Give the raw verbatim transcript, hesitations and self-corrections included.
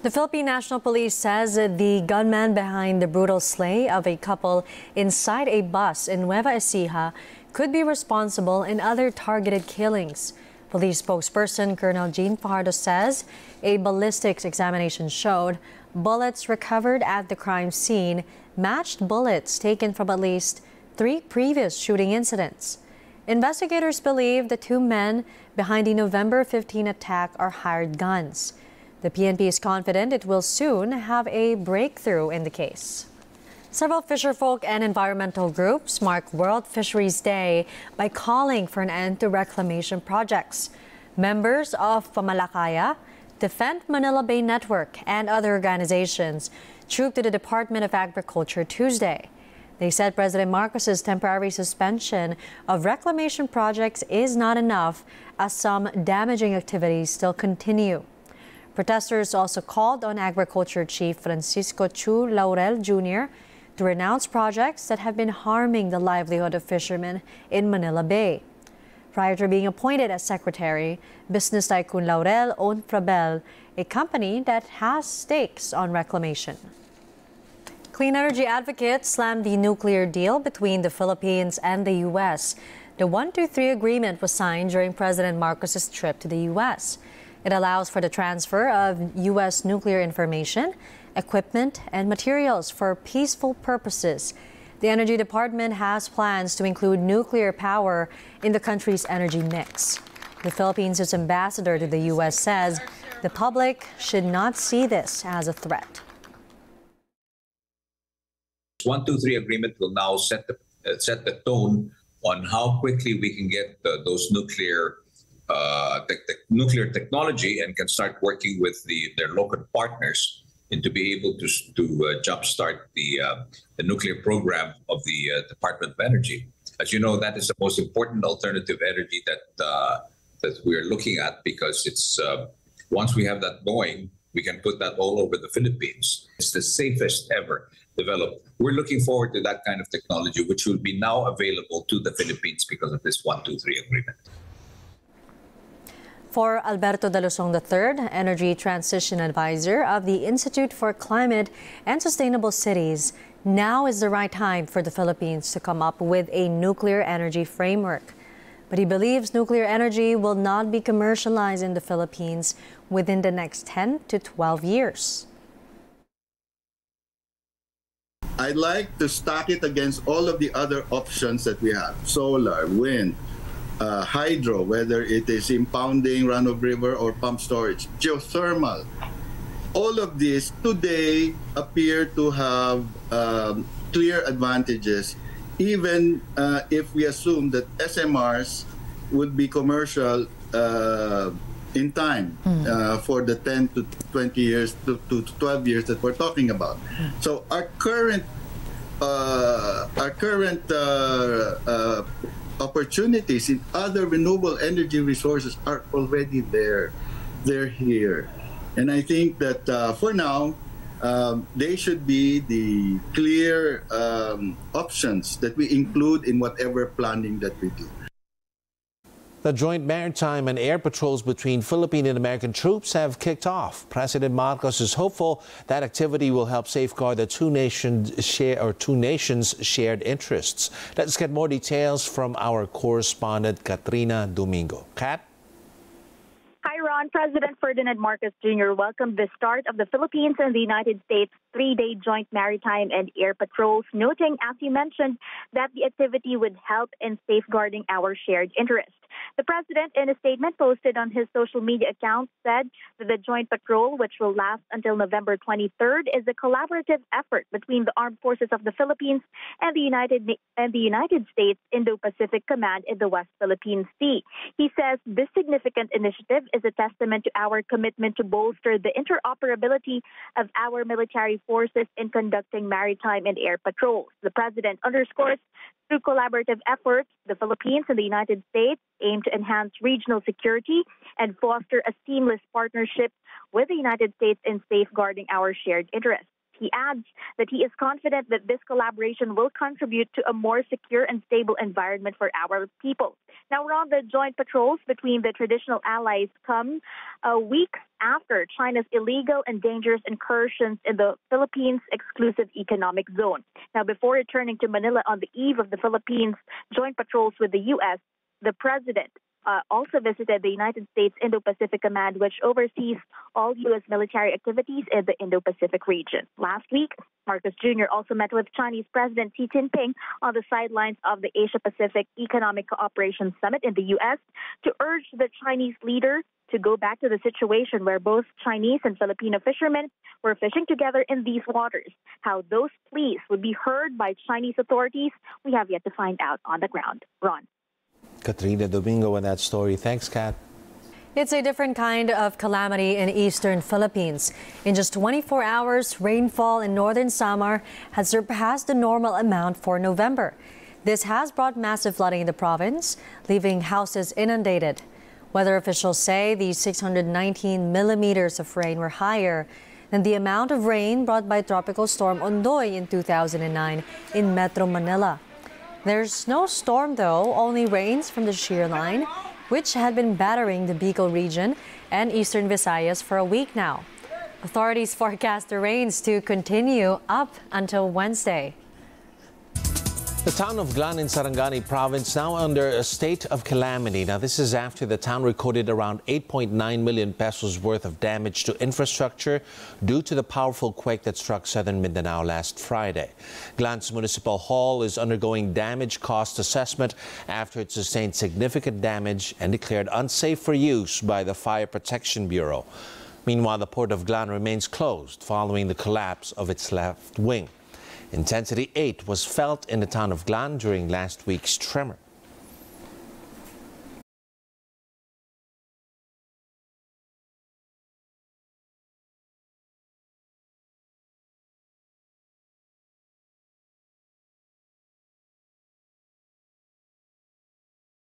The Philippine National Police says the gunman behind the brutal slay of a couple inside a bus in Nueva Ecija could be responsible in other targeted killings. Police spokesperson Colonel Jean Fajardo says a ballistics examination showed bullets recovered at the crime scene matched bullets taken from at least three previous shooting incidents. Investigators believe the two men behind the November fifteenth attack are hired guns. The P N P is confident it will soon have a breakthrough in the case. Several fisherfolk and environmental groups mark World Fisheries Day by calling for an end to reclamation projects. Members of Pamalakaya, Defend Manila Bay Network, and other organizations trooped to the Department of Agriculture Tuesday. They said President Marcos's temporary suspension of reclamation projects is not enough, as some damaging activities still continue. Protesters also called on Agriculture Chief Francisco Chu Laurel Junior to renounce projects that have been harming the livelihood of fishermen in Manila Bay. Prior to being appointed as secretary, business tycoon Laurel owned Frabel, a company that has stakes on reclamation. Clean energy advocates slammed the nuclear deal between the Philippines and the U S. The one two three agreement was signed during President Marcos's trip to the U S. It allows for the transfer of U S nuclear information, equipment, and materials for peaceful purposes. The Energy Department has plans to include nuclear power in the country's energy mix. The Philippines' ambassador to the U S says the public should not see this as a threat. one two three agreement will now set the, uh, set the tone on how quickly we can get uh, those nuclear uh, te te nuclear technology and can start working with the, their local partners and to be able to, to uh, jumpstart the, uh, the nuclear program of the uh, Department of Energy. As you know, that is the most important alternative energy that, uh, that we're looking at, because it's uh, once we have that going, we can put that all over the Philippines. It's the safest ever developed. We're looking forward to that kind of technology, which will be now available to the Philippines because of this one two three agreement. For Alberto De Losong the third, Energy Transition Advisor of the Institute for Climate and Sustainable Cities, now is the right time for the Philippines to come up with a nuclear energy framework. But he believes nuclear energy will not be commercialized in the Philippines within the next ten to twelve years. I'd like to stack it against all of the other options that we have: solar, wind, uh, hydro, whether it is impounding, run-of-river, or pump storage, geothermal. All of these today appear to have um, clear advantages, even uh, if we assume that S M Rs would be commercial uh, in time mm. uh, for the ten to twenty years to, to twelve years that we're talking about. Mm. So our current uh, our current uh, uh, opportunities in other renewable energy resources are already there. They're here. And I think that uh, for now, um, they should be the clear um, options that we include in whatever planning that we do. The joint maritime and air patrols between Philippine and American troops have kicked off. President Marcos is hopeful that activity will help safeguard the two nations share or two nations shared interests. Let's get more details from our correspondent Katrina Domingo. Kat? Hi, Ron. President Ferdinand Marcos Junior welcomed the start of the Philippines and the United States three-day joint maritime and air patrols, noting, as you mentioned, that the activity would help in safeguarding our shared interest. The president, in a statement posted on his social media account, said that the joint patrol, which will last until November twenty-third, is a collaborative effort between the armed forces of the Philippines and the United and the United States Indo-Pacific Command in the West Philippine Sea. He says this significant initiative is a testament to our commitment to bolster the interoperability of our military forces in conducting maritime and air patrols. The president underscores, through collaborative efforts, the Philippines and the United States aim to enhance regional security and foster a seamless partnership with the United States in safeguarding our shared interests. He adds that he is confident that this collaboration will contribute to a more secure and stable environment for our people. Now, around the joint patrols between the traditional allies come a week after China's illegal and dangerous incursions in the Philippines' exclusive economic zone. Now, before returning to Manila on the eve of the Philippines' joint patrols with the U S, the president uh, also visited the United States Indo-Pacific Command, which oversees all U S military activities in the Indo-Pacific region. Last week, Marcos Junior also met with Chinese President Xi Jinping on the sidelines of the Asia-Pacific Economic Cooperation Summit in the U S to urge the Chinese leader to go back to the situation where both Chinese and Filipino fishermen were fishing together in these waters. How those pleas would be heard by Chinese authorities, we have yet to find out on the ground. Ron. Katrina Domingo with that story. Thanks, Kat. It's a different kind of calamity in eastern Philippines. In just twenty-four hours, rainfall in northern Samar has surpassed the normal amount for November. This has brought massive flooding in the province, leaving houses inundated. Weather officials say the six hundred nineteen millimeters of rain were higher than the amount of rain brought by Tropical Storm Ondoy in two thousand nine in Metro Manila. There's no storm, though, only rains from the shear line, which had been battering the Bicol region and eastern Visayas for a week now. Authorities forecast the rains to continue up until Wednesday. The town of Glan in Sarangani province now under a state of calamity. Now, this is after the town recorded around eight point nine million pesos worth of damage to infrastructure due to the powerful quake that struck southern Mindanao last Friday. Glan's Municipal Hall is undergoing damage cost assessment after it sustained significant damage and declared unsafe for use by the Fire Protection Bureau. Meanwhile, the Port of Glan remains closed following the collapse of its left wing. Intensity eight was felt in the town of Glan during last week's tremor.